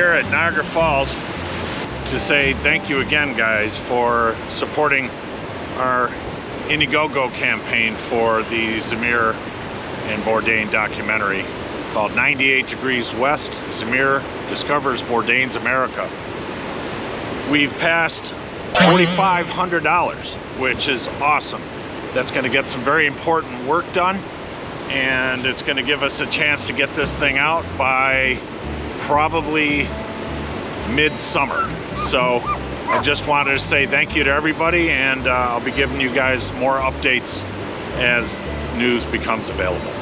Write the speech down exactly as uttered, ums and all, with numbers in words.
here at Niagara Falls to say thank you again, guys, for supporting our Indiegogo campaign for the Zamir and Bourdain documentary called ninety-eight degrees West, Zamir Discovers Bourdain's America. We've passed forty-five hundred dollars, which is awesome. That's going to get some very important work done, and it's going to give us a chance to get this thing out by probably mid-summer. So I just wanted to say thank you to everybody, and uh, I'll be giving you guys more updates as news becomes available.